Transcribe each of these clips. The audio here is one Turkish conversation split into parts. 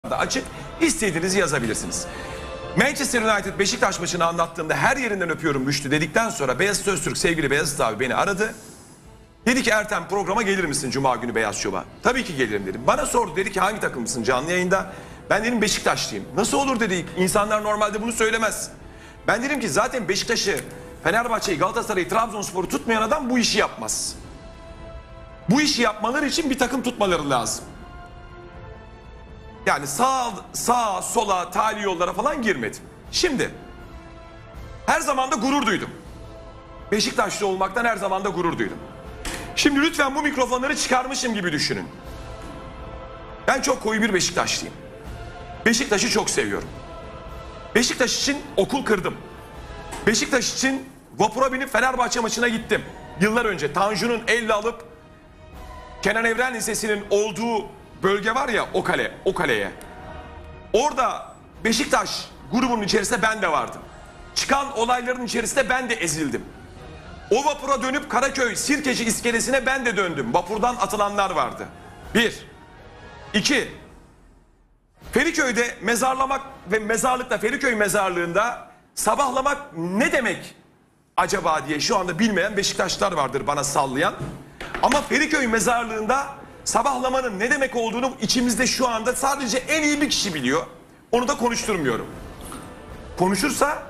da açık. İstediğinizi yazabilirsiniz. Manchester United Beşiktaş maçını anlattığımda her yerinden öpüyorum Müştü dedikten sonra Beyazıt Öztürk sevgili Beyazıt abi beni aradı. Dedi ki Ertem programa gelir misin Cuma günü Beyaz Şov'a? Tabii ki gelirim dedim. Bana sordu, dedi ki hangi takımlısın canlı yayında? Ben dedim Beşiktaşlıyım. Nasıl olur dedi, insanlar normalde bunu söylemez. Ben dedim ki zaten Beşiktaş'ı, Fenerbahçe'yi, Galatasaray'ı, Trabzonspor'u tutmayan adam bu işi yapmaz. Bu işi yapmaları için bir takım tutmaları lazım. Yani sağa, sola, tali yollara falan girmedim. Şimdi her zaman da gurur duydum. Beşiktaşlı olmaktan her zaman da gurur duydum. Şimdi lütfen bu mikrofonları çıkarmışım gibi düşünün. Ben çok koyu bir Beşiktaşlıyım. Beşiktaş'ı çok seviyorum. Beşiktaş için okul kırdım. Beşiktaş için vapura binip Fenerbahçe maçına gittim. Yıllar önce Tanju'nun elle alıp Kenan Evren Lisesi'nin olduğu bölge var ya, o kaleye. Orada Beşiktaş grubunun içerisinde ben de vardım. Çıkan olayların içerisinde ben de ezildim. O vapura dönüp Karaköy Sirkeci iskelesine ben de döndüm. Vapurdan atılanlar vardı. 1. 2. Feriköy'de mezarlamak ve mezarlıkta, Feriköy mezarlığında sabahlamak ne demek acaba diye şu anda bilmeyen Beşiktaşlılar vardır bana sallayan. Ama Feriköy mezarlığında sabahlamanın ne demek olduğunu içimizde şu anda sadece en iyi bir kişi biliyor. Onu da konuşturmuyorum. Konuşursa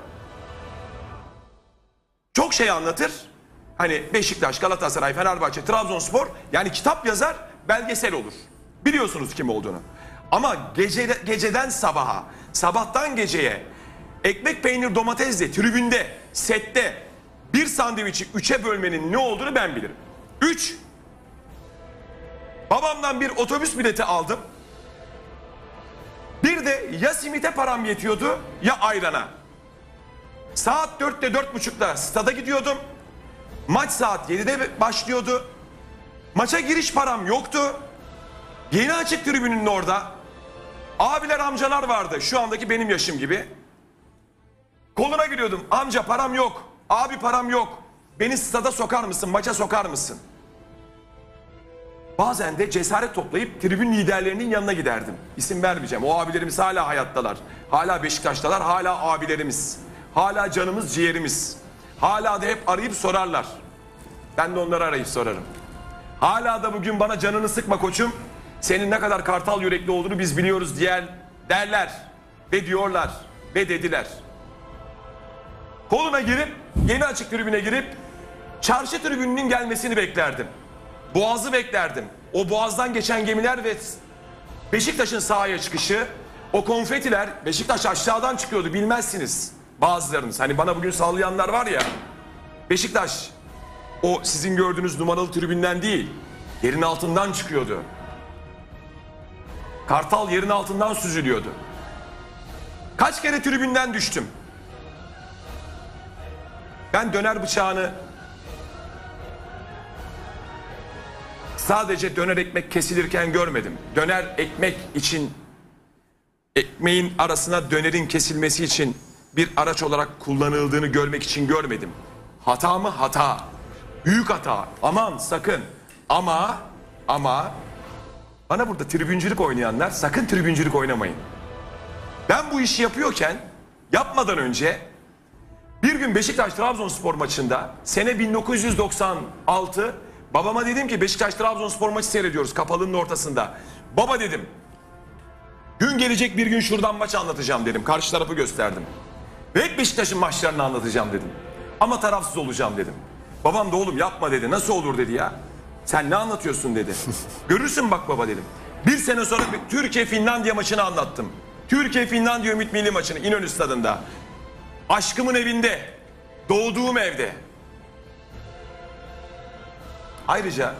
çok şey anlatır. Hani Beşiktaş, Galatasaray, Fenerbahçe, Trabzonspor, yani kitap yazar, belgesel olur. Biliyorsunuz kim olduğunu. Ama geceden sabaha, sabahtan geceye ekmek, peynir, domatesle tribünde, sette bir sandviçi 3'e bölmenin ne olduğunu ben bilirim. 3. Babamdan bir otobüs bileti aldım. Bir de ya simite param yetiyordu ya ayrana. Saat 4'te 4.30'da stada gidiyordum. Maç saat 7'de başlıyordu. Maça giriş param yoktu. Yeni Açık tribününün orada abiler, amcalar vardı. Şu andaki benim yaşım gibi. Koluna giriyordum. Amca param yok. Abi param yok. Beni stada sokar mısın? Maça sokar mısın? Bazen de cesaret toplayıp tribün liderlerinin yanına giderdim. İsim vermeyeceğim. O abilerimiz hala hayattalar. Hala Beşiktaş'talar. Hala abilerimiz. Hala canımız, ciğerimiz. Hala da hep arayıp sorarlar. Ben de onları arayıp sorarım. Hala da bugün bana canını sıkma koçum, senin ne kadar kartal yürekli olduğunu biz biliyoruz derler. Ve diyorlar. Ve dediler. Koluna girip, Yeni Açık tribüne girip çarşı tribününün gelmesini beklerdim. Boğazı beklerdim. O boğazdan geçen gemiler ve Beşiktaş'ın sahaya çıkışı, o konfetiler, Beşiktaş aşağıdan çıkıyordu bilmezsiniz bazılarınız. Hani bana bugün sallayanlar var ya, Beşiktaş o sizin gördüğünüz numaralı tribünden değil, yerin altından çıkıyordu. Kartal yerin altından süzülüyordu. Kaç kere tribünden düştüm. Ben döner bıçağını sadece döner ekmek kesilirken görmedim. Döner ekmek için, ekmeğin arasına dönerin kesilmesi için bir araç olarak kullanıldığını görmek için görmedim. Hata mı? Hata. Büyük hata. Aman sakın. Ama bana burada tribüncülük oynayanlar sakın tribüncülük oynamayın. Ben bu işi yapmadan önce bir gün Beşiktaş Trabzonspor maçında sene 1996 babama dedim ki Beşiktaş Trabzonspor maçı seyrediyoruz kapalının ortasında. Baba dedim, gün gelecek bir gün şuradan maç anlatacağım dedim. Karşı tarafı gösterdim. Ve hep Beşiktaş'ın maçlarını anlatacağım dedim. Ama tarafsız olacağım dedim. Babam da oğlum yapma dedi. Nasıl olur dedi ya. Sen ne anlatıyorsun dedi. Görürsün bak baba dedim. Bir sene sonra Türkiye-Finlandiya maçını anlattım. Türkiye-Finlandiya Ümit Milli maçını İnönü Stadı'nda. Aşkımın evinde. Doğduğum evde. Ayrıca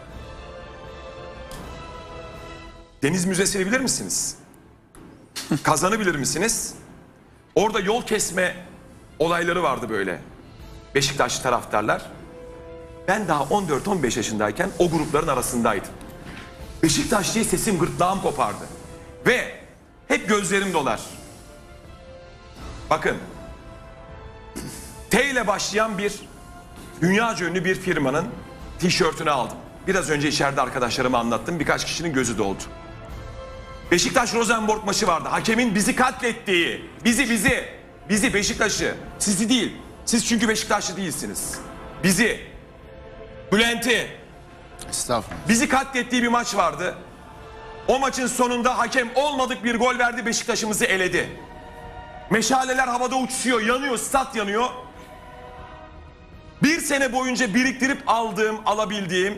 Deniz Müzesi'ni bilir misiniz? Kazan'ı bilir misiniz? Orada yol kesme olayları vardı böyle. Beşiktaşlı taraftarlar. Ben daha 14-15 yaşındayken o grupların arasındaydım. Beşiktaş diye sesim gırtlağım kopardı. Ve hep gözlerim dolar. Bakın. T ile başlayan bir dünyaca ünlü bir firmanın tişörtünü aldım. Biraz önce içeride arkadaşlarıma anlattım. Birkaç kişinin gözü doldu. Beşiktaş Rosenborg maçı vardı. Hakemin bizi katlettiği. Bizi Beşiktaş'ı. Sizi değil. Siz çünkü Beşiktaşlı değilsiniz. Bizi. Bülent'i. Estağfurullah. Bizi katlettiği bir maç vardı. O maçın sonunda hakem olmadık bir gol verdi. Beşiktaş'ımızı eledi. Meşaleler havada uçuşuyor. Yanıyor. Stat yanıyor. Bir sene boyunca biriktirip alabildiğim.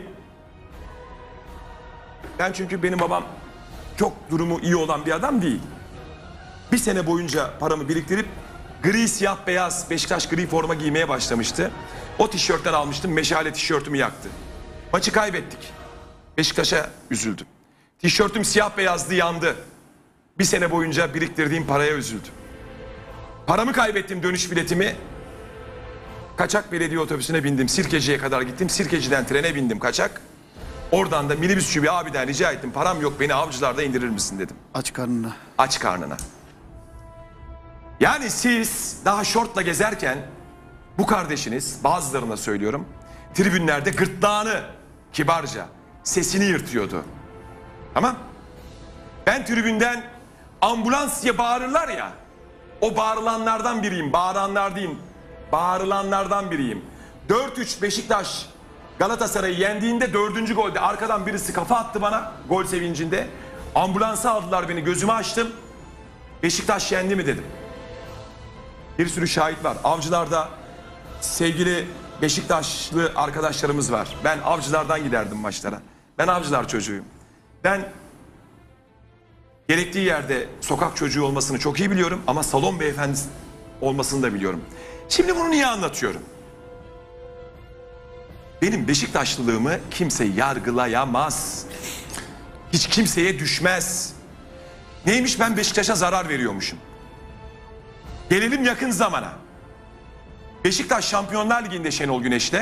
Ben çünkü benim babam çok durumu iyi olan bir adam değil. Bir sene boyunca paramı biriktirip gri, siyah, beyaz Beşiktaş gri forma giymeye başlamıştı. O tişörtten almıştım. Meşale tişörtümü yaktı. Maçı kaybettik. Beşiktaş'a üzüldüm. Tişörtüm siyah beyazdı, yandı. Bir sene boyunca biriktirdiğim paraya üzüldüm. Paramı kaybettim, dönüş biletimi. Kaçak belediye otobüsüne bindim. Sirkeci'ye kadar gittim. Sirkeci'den trene bindim kaçak. Oradan da minibüsçü bir abiden rica ettim. Param yok, beni Avcılar'da indirir misin dedim. Aç karnına. Aç karnına. Yani siz daha şortla gezerken bu kardeşiniz, bazılarına söylüyorum, tribünlerde gırtlağını kibarca, sesini yırtıyordu. Tamam. Ben tribünden ambulans diye bağırırlar ya, o bağırılanlardan biriyim. Bağıranlar diyeyim. Bağırılanlardan biriyim. 4-3 Beşiktaş Galatasaray'ı yendiğinde 4. golde arkadan birisi kafa attı bana gol sevincinde. Ambulansa aldılar beni, gözümü açtım. Beşiktaş yendi mi dedim. Bir sürü şahit var. Avcılar'da sevgili Beşiktaşlı arkadaşlarımız var. Ben Avcılar'dan giderdim maçlara. Ben Avcılar çocuğuyum. Ben gerektiği yerde sokak çocuğu olmasını çok iyi biliyorum ama salon beyefendi olmasını da biliyorum. Şimdi bunu niye anlatıyorum? Benim Beşiktaşlılığımı kimse yargılayamaz. Hiç kimseye düşmez. Neymiş, ben Beşiktaş'a zarar veriyormuşum. Gelelim yakın zamana. Beşiktaş Şampiyonlar Ligi'nde Şenol Güneş'le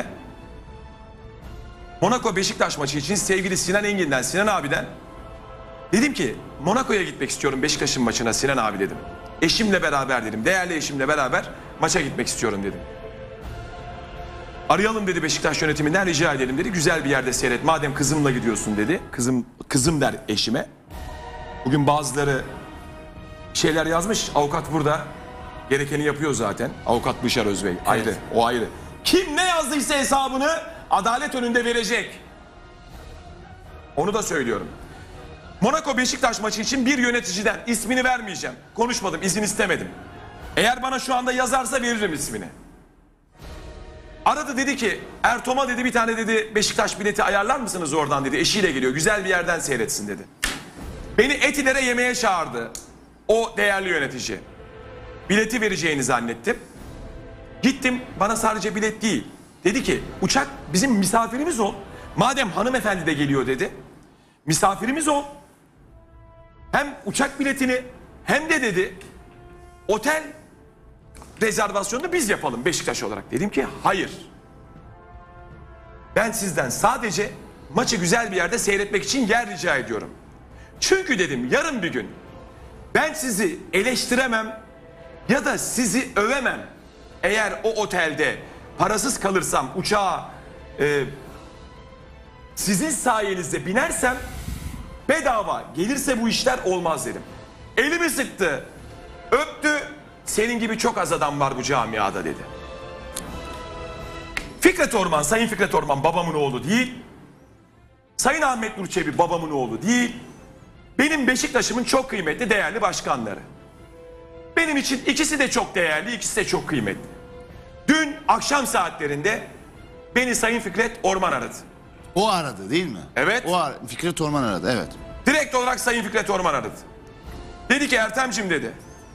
Monaco Beşiktaş maçı için sevgili Sinan Engin'den, Sinan abiden dedim ki Monaco'ya gitmek istiyorum Beşiktaş'ın maçına Sinan abi dedim. Eşimle beraber dedim. Değerli eşimle beraber maça gitmek istiyorum dedim. Arayalım dedi Beşiktaş yönetiminden, rica edelim dedi. Güzel bir yerde seyret. Madem kızımla gidiyorsun dedi. Kızım der eşime. Bugün bazıları şeyler yazmış. Avukat burada. Gerekeni yapıyor zaten. Avukat Bışar Özbey. Ayrı. Evet. O ayrı. Kim ne yazdıysa hesabını adalet önünde verecek. Onu da söylüyorum. Monaco Beşiktaş maçı için bir yöneticiden, ismini vermeyeceğim. Konuşmadım, izin istemedim. Eğer bana şu anda yazarsa veririm ismini. Aradı, dedi ki Ertom'a dedi bir tane dedi Beşiktaş bileti ayarlar mısınız oradan dedi. Eşiyle geliyor, güzel bir yerden seyretsin dedi. Beni Etiler'e yemeğe çağırdı o değerli yönetici. Bileti vereceğini zannettim. Gittim, bana sadece bilet değil. Dedi ki uçak, bizim misafirimiz ol. Madem hanımefendi de geliyor dedi. Misafirimiz ol. Hem uçak biletini hem de dedi otel rezervasyonunu biz yapalım Beşiktaş olarak. Dedim ki hayır. Ben sizden sadece maçı güzel bir yerde seyretmek için yer rica ediyorum. Çünkü dedim yarın bir gün ben sizi eleştiremem ya da sizi övemem. Eğer o otelde parasız kalırsam uçağa sizin sayenizde binersem bedava gelirse bu işler olmaz dedim. Elimi sıktı, öptü. Senin gibi çok az adam var bu camiada dedi. Fikret Orman, Sayın Fikret Orman babamın oğlu değil. Sayın Ahmet Nur Çebi babamın oğlu değil. Benim Beşiktaş'ımın çok kıymetli, değerli başkanları. Benim için ikisi de çok değerli, ikisi de çok kıymetli. Dün akşam saatlerinde beni Sayın Fikret Orman aradı. O aradı değil mi? Evet. Fikret Orman aradı, evet. Direkt olarak Sayın Fikret Orman aradı. Dedi ki Ertem'cim dedi.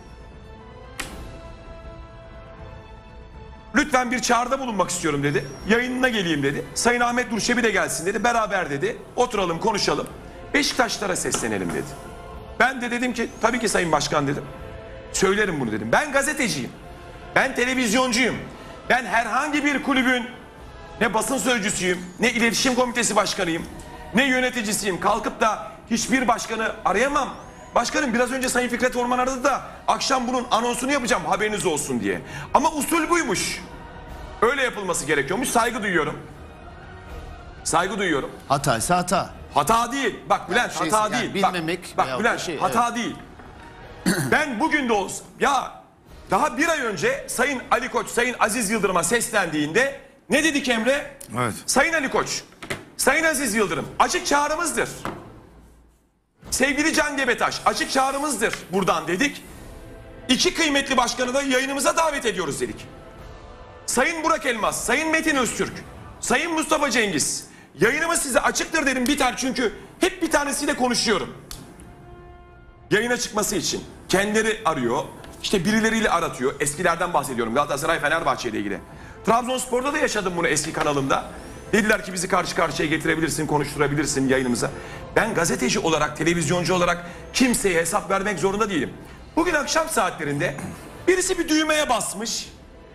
Lütfen bir çağrıda bulunmak istiyorum dedi. Yayınına geleyim dedi. Sayın Ahmet Nur Çebi de gelsin dedi. Beraber dedi. Oturalım konuşalım. Beşiktaşlara seslenelim dedi. Ben de dedim ki tabii ki Sayın Başkan dedim. Söylerim bunu dedim. Ben gazeteciyim. Ben televizyoncuyum. Ben herhangi bir kulübün ne basın sözcüsüyüm, ne iletişim komitesi başkanıyım, ne yöneticisiyim. Kalkıp da hiçbir başkanı arayamam. Başkanım biraz önce Sayın Fikret Orman aradı da akşam bunun anonsunu yapacağım haberiniz olsun diye. Ama usul buymuş. Öyle yapılması gerekiyormuş. Saygı duyuyorum. Saygı duyuyorum. Hataysa hata. Hata değil. Bak Bülent şey, hata yani değil. bilmemek Bak veyahut Bülent da şey, hata değil. Ben bugün de olsa ya daha bir ay önce Sayın Ali Koç, Sayın Aziz Yıldırım'a seslendiğinde ne dedik Emre? Evet. Sayın Ali Koç, Sayın Aziz Yıldırım açık çağrımızdır. Sevgili Can Gebetaş açık çağrımızdır buradan dedik. İki kıymetli başkanı da yayınımıza davet ediyoruz dedik. Sayın Burak Elmas, Sayın Metin Öztürk, Sayın Mustafa Cengiz yayınımız size açıktır dedim biter çünkü hep bir tanesiyle konuşuyorum. Yayına çıkması için kendileri arıyor, işte birileriyle aratıyor. Eskilerden bahsediyorum Galatasaray Fenerbahçe ile ilgili. Trabzonspor'da da yaşadım bunu eski kanalımda. Dediler ki bizi karşı karşıya getirebilirsin, konuşturabilirsin yayınımıza. Ben gazeteci olarak, televizyoncu olarak kimseye hesap vermek zorunda değilim. Bugün akşam saatlerinde birisi bir düğmeye basmış.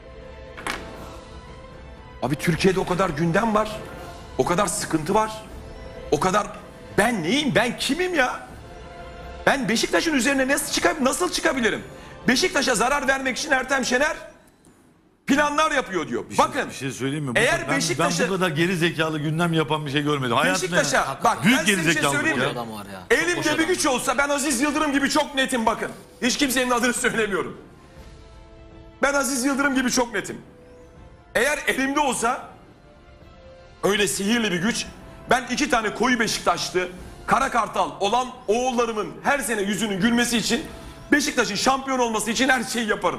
Abi Türkiye'de o kadar gündem var, o kadar sıkıntı var, o kadar... Ben neyim, ben kimim ya? Ben Beşiktaş'ın üzerine nasıl çıkabilirim? Beşiktaş'a zarar vermek için Ertem Şener planlar yapıyor diyor. Bakın Bir şey söyleyeyim mi? eğer Ben Beşiktaş'a... bu kadar geri zekalı gündem yapan bir şey görmedim. Hayatımda Beşiktaş'a bak büyük ben size bir şey gerizekalı söyleyeyim bu mi? ya. Adam var ya. Elimde bir güç olsa ben Aziz Yıldırım gibi çok netim bakın. Hiç kimsenin adını söylemiyorum. Ben Aziz Yıldırım gibi çok netim. Eğer elimde olsa öyle sihirli bir güç ben 2 tane koyu Beşiktaşlı Kara Kartal olan oğullarımın her sene yüzünün gülmesi için Beşiktaş'ın şampiyon olması için her şeyi yaparım.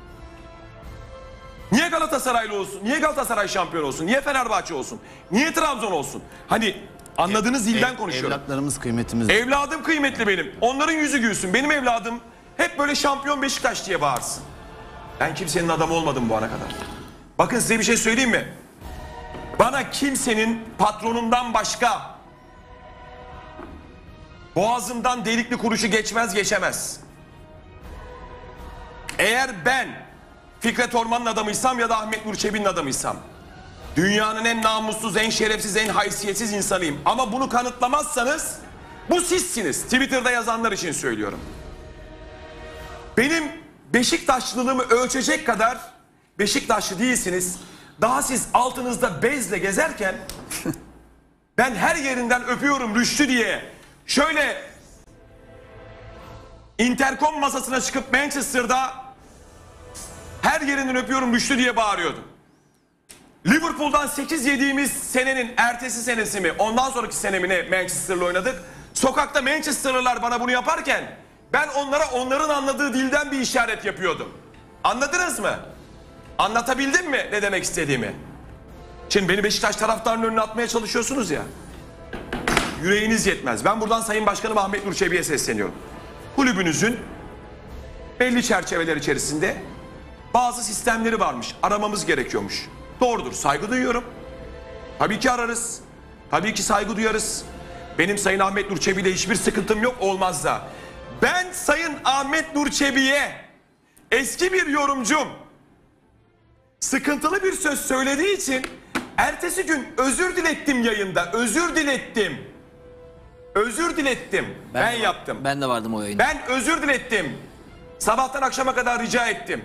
Niye Galatasaraylı olsun? Niye Galatasaray şampiyon olsun? Niye Fenerbahçe olsun? Niye Trabzon olsun? Hani anladığınız dilden konuşuyorum. Evlatlarımız kıymetimiz. Evladım kıymetli benim. Onların yüzü gülsün. Benim evladım hep böyle şampiyon Beşiktaş diye bağırsın. Ben kimsenin adamı olmadım bu ana kadar. Bakın size bir şey söyleyeyim mi? Bana kimsenin patronundan başka boğazımdan delikli kuruşu geçemez. Eğer ben Fikret Orman'ın adamıysam ya da Ahmet Nur Çebi'nin adamıysam dünyanın en namussuz, en şerefsiz, en haysiyetsiz insanıyım. Ama bunu kanıtlamazsanız bu sizsiniz. Twitter'da yazanlar için söylüyorum. Benim Beşiktaşlılığımı ölçecek kadar Beşiktaşlı değilsiniz. Daha siz altınızda bezle gezerken ben her yerinden öpüyorum Rüştü diye şöyle interkom masasına çıkıp Manchester'da her yerinden öpüyorum Rüştü diye bağırıyordum. Liverpool'dan 8 yediğimiz senenin ertesi senesi mi ondan sonraki senemine Manchester'la oynadık. Sokakta Manchester'lılar bana bunu yaparken ben onlara onların anladığı dilden bir işaret yapıyordum. Anladınız mı? Anlatabildim mi ne demek istediğimi? Şimdi beni Beşiktaş taraftarının önüne atmaya çalışıyorsunuz ya. Yüreğiniz yetmez. Ben buradan Sayın Başkanım Ahmet Nur Çebi'ye sesleniyorum. Kulübünüzün belli çerçeveler içerisinde bazı sistemleri varmış. Aramamız gerekiyormuş. Doğrudur. Saygı duyuyorum. Tabii ki ararız. Tabii ki saygı duyarız. Benim Sayın Ahmet Nur Çebi'yle hiçbir sıkıntım yok, olmaz da. Ben Sayın Ahmet Nur Çebi'ye eski bir yorumcum sıkıntılı bir söz söylediği için ertesi gün özür dilettim yayında. Özür dilettim. Özür dilettim. Ben yaptım. Ben de vardım o yayında. Ben özür dilettim. Sabahtan akşama kadar rica ettim.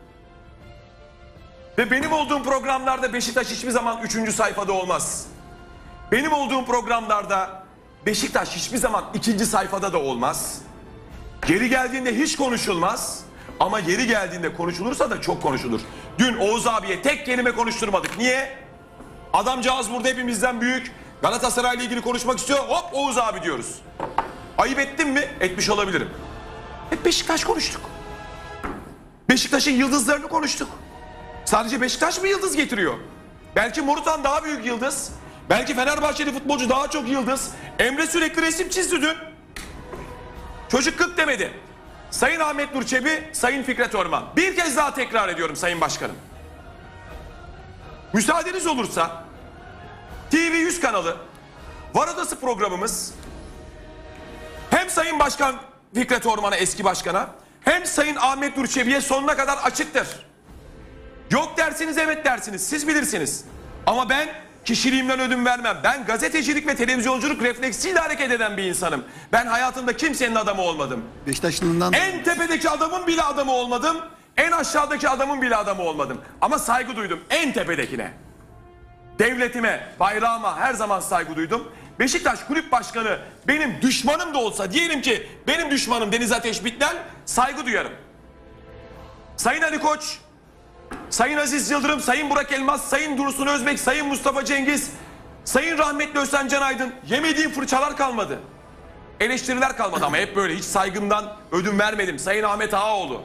Ve benim olduğum programlarda Beşiktaş hiçbir zaman 3. sayfada olmaz. Benim olduğum programlarda Beşiktaş hiçbir zaman 2. sayfada da olmaz. Geri geldiğinde hiç konuşulmaz. Ama yeri geldiğinde konuşulursa da çok konuşulur. Dün Oğuz abiye tek kelime konuşturmadık. Niye? Adamcağız burada hepimizden büyük. Galatasaray'la ilgili konuşmak istiyor. Hop Oğuz abi diyoruz. Ayıp ettim mi? Etmiş olabilirim. Hep Beşiktaş konuştuk. Beşiktaş'ın yıldızlarını konuştuk. Sadece Beşiktaş mı yıldız getiriyor? Belki Morutan daha büyük yıldız. Belki Fenerbahçeli futbolcu daha çok yıldız. Emre sürekli resim çizdi dün. Çocuk 40 demedi. Sayın Ahmet Nur Çebi, Sayın Fikret Orman. Bir kez daha tekrar ediyorum Sayın Başkanım. Müsaadeniz olursa TV100 kanalı Var Odası programımız hem Sayın Başkan Fikret Orman'a, eski başkana, hem Sayın Ahmet Nur Çebi'ye sonuna kadar açıktır. Yok dersiniz, evet dersiniz, siz bilirsiniz. Ama ben kişiliğimden ödün vermem. Ben gazetecilik ve televizyonculuk refleksiyle hareket eden bir insanım. Ben hayatımda kimsenin adamı olmadım. Beşiktaşlığından En tepedeki adamın bile adamı olmadım. En aşağıdaki adamın bile adamı olmadım. Ama saygı duydum en tepedekine. Devletime, bayrağıma her zaman saygı duydum. Beşiktaş Kulüp Başkanı benim düşmanım da olsa, diyelim ki benim düşmanım Deniz Ateş Bitmel, saygı duyarım. Sayın Ali Koç, Sayın Aziz Yıldırım, Sayın Burak Elmas, Sayın Dursun Özbek, Sayın Mustafa Cengiz, Sayın rahmetli Özlem Can Aydın, yemediğim fırçalar kalmadı. Eleştiriler kalmadı ama hep böyle, hiç saygımdan ödün vermedim. Sayın Ahmet Ağaoğlu.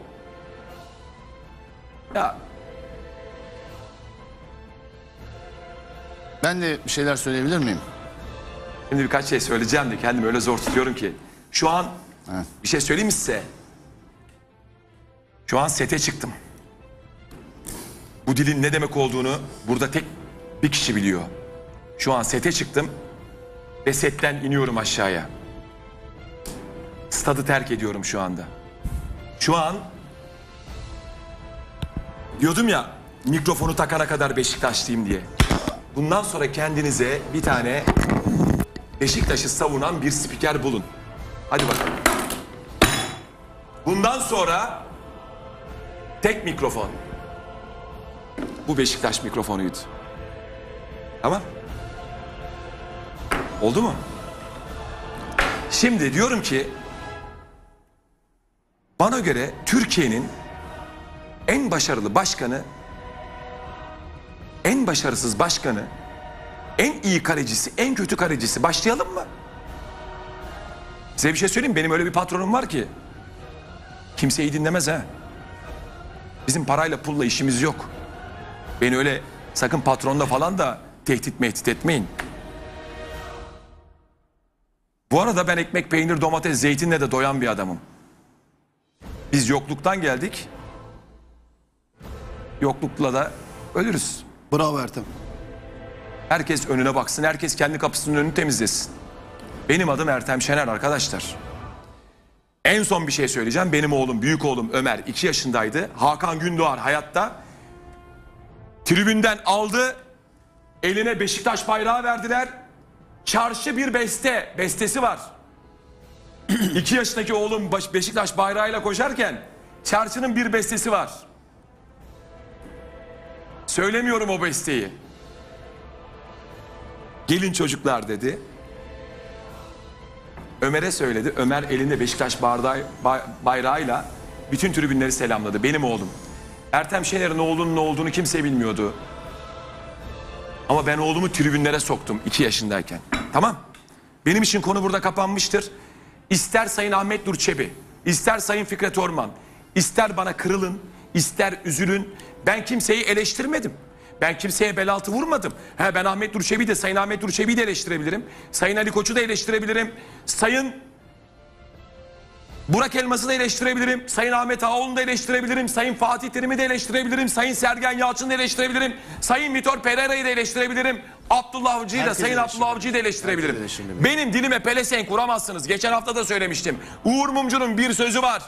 Ya Ben de bir şeyler söyleyebilir miyim? şimdi birkaç şey söyleyeceğim de kendimi öyle zor tutuyorum ki. Şu an Evet. bir şey söyleyeyim mi size? Şu an sete çıktım. Bu dilin ne demek olduğunu burada tek bir kişi biliyor. Şu an sete çıktım ve setten iniyorum aşağıya. Stadı terk ediyorum şu anda. Şu an diyordum ya, mikrofonu takana kadar Beşiktaşlıyım diye. Bundan sonra kendinize bir tane Beşiktaş'ı savunan bir spiker bulun. Hadi bakalım. Bundan sonra tek mikrofon. Bu Beşiktaş mikrofonuydu. Tamam. Oldu mu? Şimdi diyorum ki, bana göre Türkiye'nin en başarılı başkanı, en başarısız başkanı, en iyi kalecisi, en kötü kalecisi, başlayalım mı? Size bir şey söyleyeyim mi? Benim öyle bir patronum var ki kimseyi dinlemez ha. Bizim parayla pulla işimiz yok. Beni öyle sakın patronla falan da tehdit etmeyin. Bu arada ben ekmek, peynir, domates, zeytinle de doyan bir adamım. Biz yokluktan geldik. Yoklukla da ölürüz. Bravo Ertem. Herkes önüne baksın, herkes kendi kapısının önünü temizlesin. Benim adım Ertem Şener arkadaşlar. En son bir şey söyleyeceğim. Benim oğlum, büyük oğlum Ömer 2 yaşındaydı. Hakan Gündoğar hayatta. Tribünden aldı, eline Beşiktaş bayrağı verdiler. Çarşı bir bestesi var. 2 yaşındaki oğlum Beşiktaş bayrağıyla koşarken çarşının bir bestesi var. Söylemiyorum o besteyi. Gelin çocuklar dedi. Ömer'e söyledi. Ömer elinde Beşiktaş bayrağıyla bütün tribünleri selamladı. Benim oğlum. Ertem Şener'in oğlunun ne olduğunu kimse bilmiyordu. Ama ben oğlumu tribünlere soktum 2 yaşındayken. Tamam. Benim için konu burada kapanmıştır. İster Sayın Ahmet Nur Çebi, ister Sayın Fikret Orman, ister bana kırılın, ister üzülün. Ben kimseyi eleştirmedim. Ben kimseye bel altı vurmadım. Ben Ahmet Nur Çebi'yi de, Sayın Ahmet Nur Çebi'yi de eleştirebilirim. Sayın Ali Koç'u da eleştirebilirim. Sayın Burak Elmas'ı da eleştirebilirim. Sayın Ahmet Ağaoğlu'nu da eleştirebilirim. Sayın Fatih Terim'i de eleştirebilirim. Sayın Sergen Yalçın'ı da eleştirebilirim. Sayın Vitor Pereira'yı da eleştirebilirim. Abdullah Avcı'yı da, Sayın Abdullah Avcı'yı da eleştirebilirim. Benim dilime pelesenk vuramazsınız. Geçen hafta da söylemiştim. Uğur Mumcu'nun bir sözü var.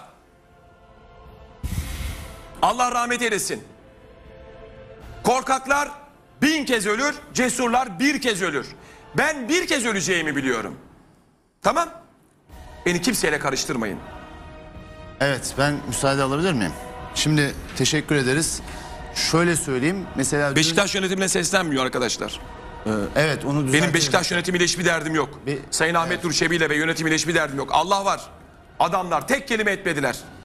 Allah rahmet eylesin. Korkaklar 1000 kez ölür, cesurlar 1 kez ölür. Ben 1 kez öleceğimi biliyorum. Tamam? Beni kimseyle karıştırmayın. Evet, ben müsaade alabilir miyim? Şimdi teşekkür ederiz. Şöyle söyleyeyim. Mesela Beşiktaş yönetimine seslenmiyor arkadaşlar. evet, onu düzeltelim. Benim Beşiktaş yönetimiyle hiçbir derdim yok. Sayın Ahmet Nur Çebi ile ve yönetimiyle hiçbir derdim yok. Allah var. Adamlar tek kelime etmediler.